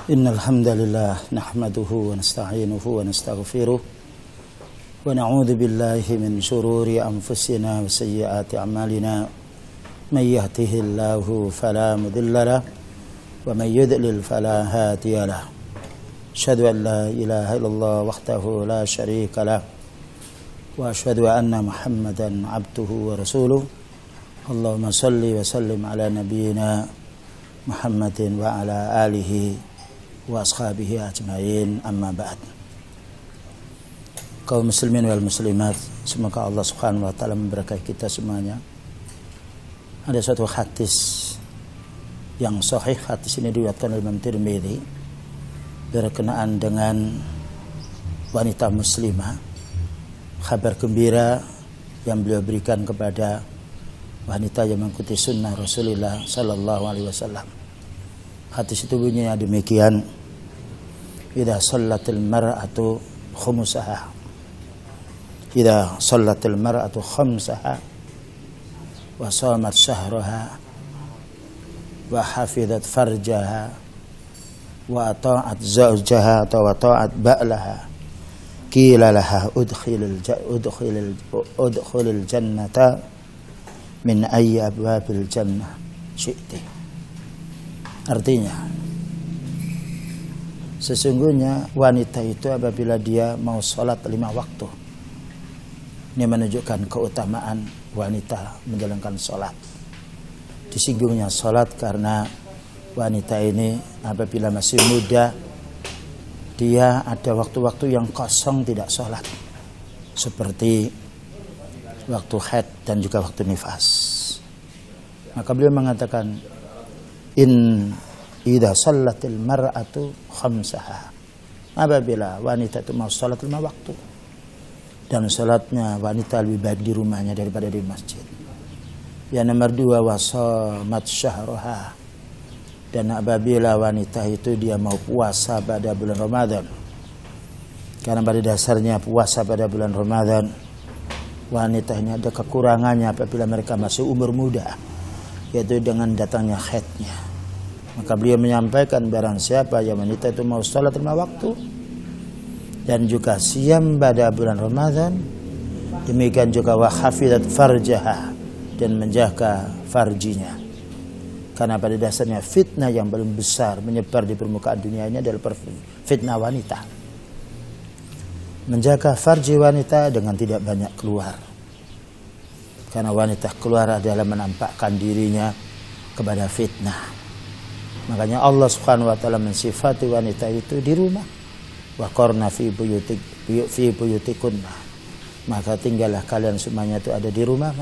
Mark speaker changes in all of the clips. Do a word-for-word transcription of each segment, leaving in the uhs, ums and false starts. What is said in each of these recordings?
Speaker 1: Innal hamdalillah nahmaduhu wa nasta'inuhu wa nastaghfiruh wa na'udzu billahi min shururi anfusina wa sayyiati a'malina may yahdihillahu fala mudilla lahu wa may yudlil fala hadiya lahu. Asyhadu an la ilaha illallah wahdahu la syarika lahu wa asyhadu anna Muhammadan abduhu wa rasuluh. Allahumma shalli wa sallim ala nabiyyina Muhammadin wa ala alihi wa ashabihi ajmain, amma ba'd. Kaum muslimin wal muslimat, semoga Allah Subhanahu wa taala memberkahi kita semuanya. Ada suatu hadis yang sahih, hadis ini diriwayatkan oleh Imam Tirmidzi berkenaan dengan wanita muslimah, kabar gembira yang beliau berikan kepada wanita yang mengikuti sunnah Rasulullah sallallahu alaihi wasallam. Hadis itu bunyinya demikian: idza shallatil mar'atu khumsaha idza shallatil mar'atu khamsaha wa shamat shahraha wa hafizat farjaha wa ata'at zawjaha wa ta'at ba'laha qila laha udkhilil udkhilil udkhulil jannata min ayyi abwabil jannah syi'ti. Artinya, sesungguhnya wanita itu apabila dia mau sholat lima waktu, ini menunjukkan keutamaan wanita menjalankan sholat. Disinggungnya sholat karena wanita ini apabila masih muda, dia ada waktu-waktu yang kosong tidak sholat, seperti waktu haid dan juga waktu nifas. Maka beliau mengatakan, in idza shallatil mar'atu khamsaha, apabila wanita itu mau salat lima waktu, dan salatnya wanita lebih baik di rumahnya daripada di masjid. Yang nomor dua, wasamat syahraha, dan apabila wanita itu dia mau puasa pada bulan Ramadan, karena pada dasarnya puasa pada bulan Ramadan, wanita ini ada kekurangannya apabila mereka masih umur muda, yaitu dengan datangnya haidnya. Maka beliau menyampaikan, barang siapa yang wanita itu mau salat lima waktu dan juga siam pada bulan Ramadan, demikian juga wa hafizat farjaha, dan menjaga farjinya. Karena pada dasarnya fitnah yang paling besar menyebar di permukaan dunia ini adalah fitnah wanita. Menjaga farji wanita dengan tidak banyak keluar. Karena wanita keluar adalah menampakkan dirinya kepada fitnah. Makanya Allah Subhanahu wa taala mensifati wanita itu di rumah. Wa qarna fi buyutik fi buyutikunna. Maka tinggallah kalian semuanya itu ada di rumahmu.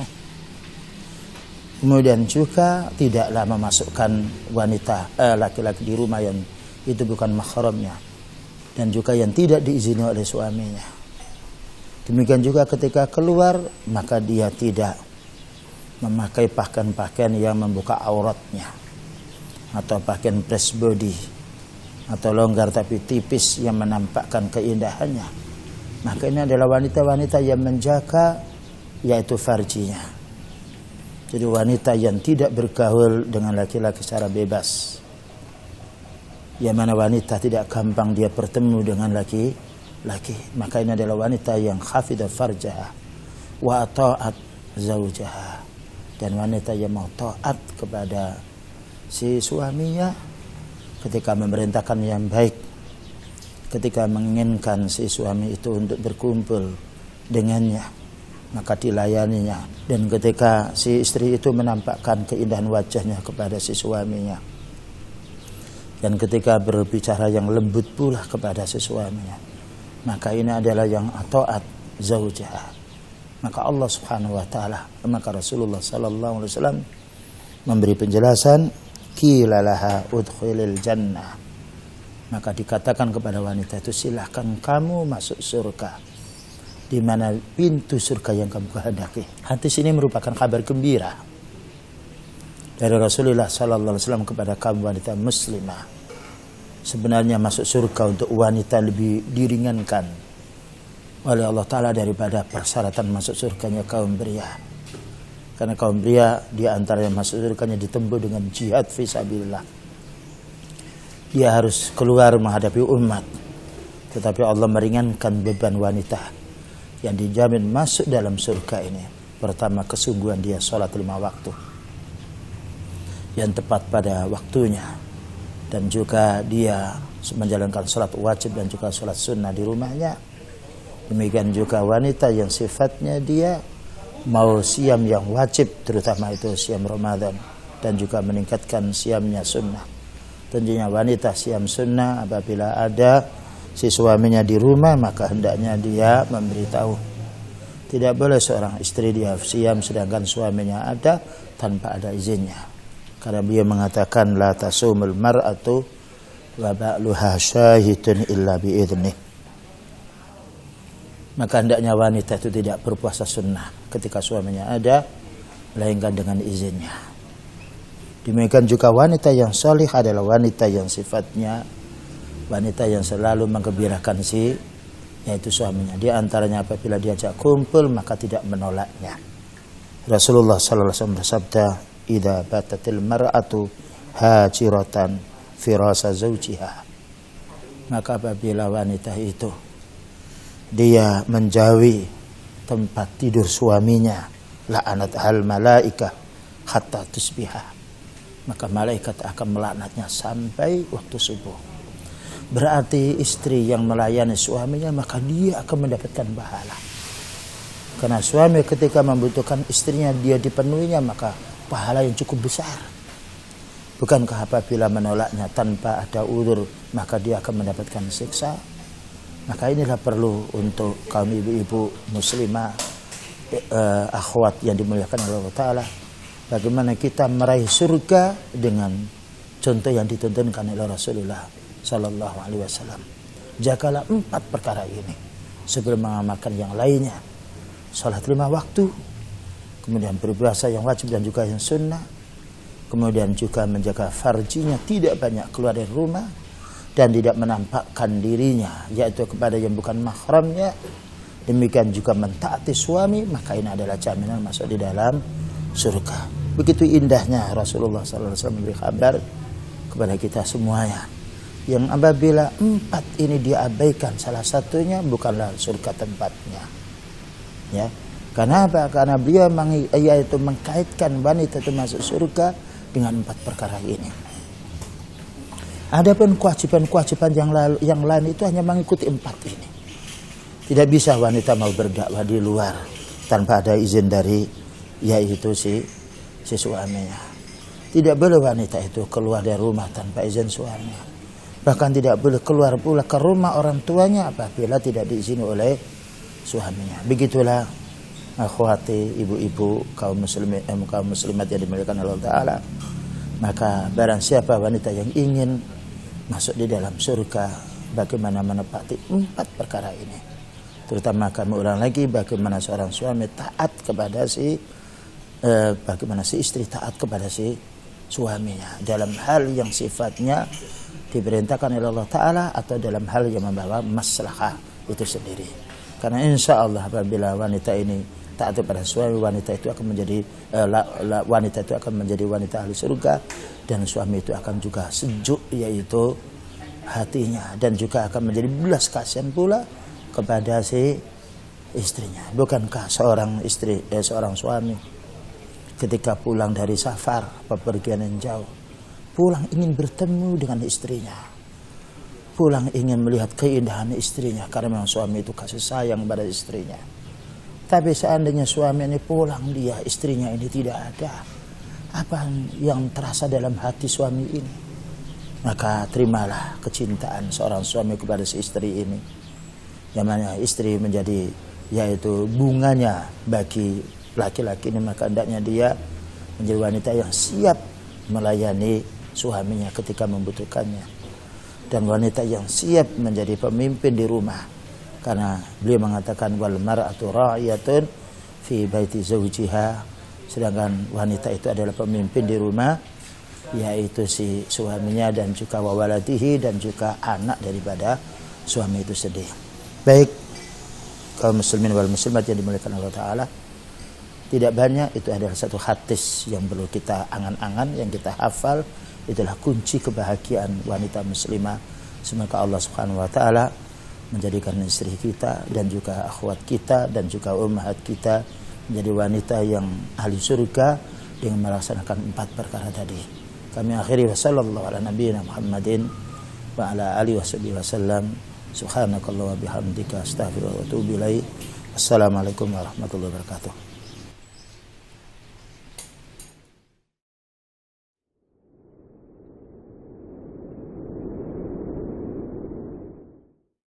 Speaker 1: Kemudian juga tidaklah memasukkan wanita eh, laki-laki di rumah yang itu bukan mahramnya, dan juga yang tidak diizini oleh suaminya. Demikian juga ketika keluar, maka dia tidak memakai pakaian-pakaian yang membuka auratnya, atau pakaian dress body, atau longgar tapi tipis yang menampakkan keindahannya. Maka ini adalah wanita-wanita yang menjaga yaitu farjinya. Jadi wanita yang tidak bergaul dengan laki-laki secara bebas, yang mana wanita tidak gampang dia bertemu dengan laki-laki. Maka ini adalah wanita yang hafidha farjaha wa ta'at zawjaha, dan wanita yang mau taat kepada si suaminya ketika memerintahkan yang baik, ketika menginginkan si suami itu untuk berkumpul dengannya, maka dilayaninya. Dan ketika si istri itu menampakkan keindahan wajahnya kepada si suaminya, dan ketika berbicara yang lembut pula kepada si suaminya, maka ini adalah yang taat zaujah. Maka Allah Subhanahu wa taala, maka Rasulullah sallallahu alaihi wasallam memberi penjelasan, qila laha udkhilil jannah, maka dikatakan kepada wanita itu, silahkan kamu masuk surga, di mana pintu surga yang kamu kehendaki. Hadis ini merupakan kabar gembira dari Rasulullah sallallahu alaihi wasallam kepada kaum wanita muslimah. Sebenarnya masuk surga untuk wanita lebih diringankan oleh Allah Ta'ala daripada persyaratan masuk surganya kaum pria. Karena kaum pria di antara yang masuk surganya ditempuh dengan jihad fisabilillah. dia harus keluar menghadapi umat. Tetapi Allah meringankan beban wanita yang dijamin masuk dalam surga ini. Pertama, kesungguhan dia sholat lima waktu yang tepat pada waktunya, dan juga dia menjalankan sholat wajib dan juga sholat sunnah di rumahnya. Demikian juga wanita yang sifatnya dia mau siam yang wajib, terutama itu siam Ramadan, dan juga meningkatkan siamnya sunnah. Tentunya wanita siam sunnah apabila ada si suaminya di rumah, maka hendaknya dia memberitahu. Tidak boleh seorang istri dia siam sedangkan suaminya ada tanpa ada izinnya. Karena dia mengatakan la tasumul mar'atu wa ba'luha syahidun illa bi'idnih. Maka hendaknya wanita itu tidak berpuasa sunnah ketika suaminya ada, melainkan dengan izinnya. Demikian juga wanita yang solih adalah wanita yang sifatnya wanita yang selalu menggembirakan si yaitu suaminya. Di antaranya apabila diajak kumpul maka tidak menolaknya. Rasulullah sallallahu alaihi wasallam bersabda, "Idza batatil mar'atu hajiratan firasa zawjiha." Maka apabila wanita itu dia menjauhi tempat tidur suaminya, la'anat hal malaikah hatta tusbiha, maka malaikat akan melaknatnya sampai waktu subuh. Berarti istri yang melayani suaminya maka dia akan mendapatkan pahala. Karena suami ketika membutuhkan istrinya dia dipenuhinya, maka pahala yang cukup besar. Bukankah apabila menolaknya tanpa ada udzur maka dia akan mendapatkan siksa? Maka inilah perlu untuk kaum ibu-ibu muslimah, eh, akhwat yang dimuliakan oleh Allah Ta'ala. Bagaimana kita meraih surga dengan contoh yang dituntunkan oleh Rasulullah Sallallahu Alaihi Wasallam. Jagalah empat perkara ini sebelum mengamalkan yang lainnya. Salat lima waktu, kemudian berpuasa yang wajib dan juga yang sunnah, kemudian juga menjaga farjinya, tidak banyak keluar dari rumah, dan tidak menampakkan dirinya yaitu kepada yang bukan mahramnya. Demikian juga mentaati suami, maka ini adalah jaminan masuk di dalam surga. Begitu indahnya Rasulullah sallallahu alaihi wasallam memberi kabar kepada kita semuanya, yang apabila empat ini diabaikan salah satunya bukanlah surga tempatnya. Ya, karena apa? Karena beliau yaitu mengkaitkan wanita itu masuk surga dengan empat perkara ini. Adapun kewajiban-kewajiban yang lalu, yang lain itu hanya mengikuti empat ini. Tidak bisa wanita mau berdakwah di luar tanpa ada izin dari yaitu si si suaminya. Tidak boleh wanita itu keluar dari rumah tanpa izin suaminya. Bahkan tidak boleh keluar pula ke rumah orang tuanya apabila tidak diizini oleh suaminya. Begitulah akhwati, ibu-ibu, kaum muslimin, eh, kaum muslimat yang dimuliakan Allah Ta'ala. Maka barang siapa wanita yang ingin masuk di dalam surga, bagaimana menepati empat perkara ini. Terutama kami ulang lagi, bagaimana seorang suami taat kepada si eh, bagaimana si istri taat kepada si suaminya dalam hal yang sifatnya diperintahkan oleh Allah Ta'ala atau dalam hal yang membawa maslahah itu sendiri. Karena insya Allah apabila wanita ini taat kepada suami, wanita itu akan menjadi eh, la, la, wanita itu akan menjadi wanita ahli surga, dan suami itu akan juga sejuk yaitu hatinya, dan juga akan menjadi belas kasihan pula kepada si istrinya. Bukankah seorang istri eh, seorang suami ketika pulang dari safar bepergian yang jauh, pulang ingin bertemu dengan istrinya, pulang ingin melihat keindahan istrinya, karena memang suami itu kasih sayang pada istrinya. Tapi seandainya suami ini pulang, dia istrinya ini tidak ada, apa yang terasa dalam hati suami ini? Maka terimalah kecintaan seorang suami kepada si istri ini. Yang mana istri menjadi yaitu bunganya bagi laki-laki ini, maka hendaknya dia menjadi wanita yang siap melayani suaminya ketika membutuhkannya, dan wanita yang siap menjadi pemimpin di rumah. Karena beliau mengatakan wal mar'atu ra'iyatun fi baiti zawjiha, sedangkan wanita itu adalah pemimpin di rumah, yaitu si suaminya dan juga wawaladihi, dan juga anak daripada suami itu sendiri. Baik kaum muslimin wal muslimat yang dimuliakan Allah Ta'ala, tidak banyak, itu adalah satu hadis yang perlu kita angan-angan, yang kita hafal, itulah kunci kebahagiaan wanita muslimah. Semoga Allah Subhanahu wa taala menjadikan istri kita dan juga akhwat kita dan juga ummahat kita menjadi wanita yang ahli surga dengan melaksanakan empat perkara tadi. Kami akhiri wa sallallahu ala nabiyina Muhammadin wa ala alihi washabihi wasallam. Subhanakallah wa bihamdika astaghfiruka wa atubu ilaik. Assalamualaikum warahmatullahi wabarakatuh.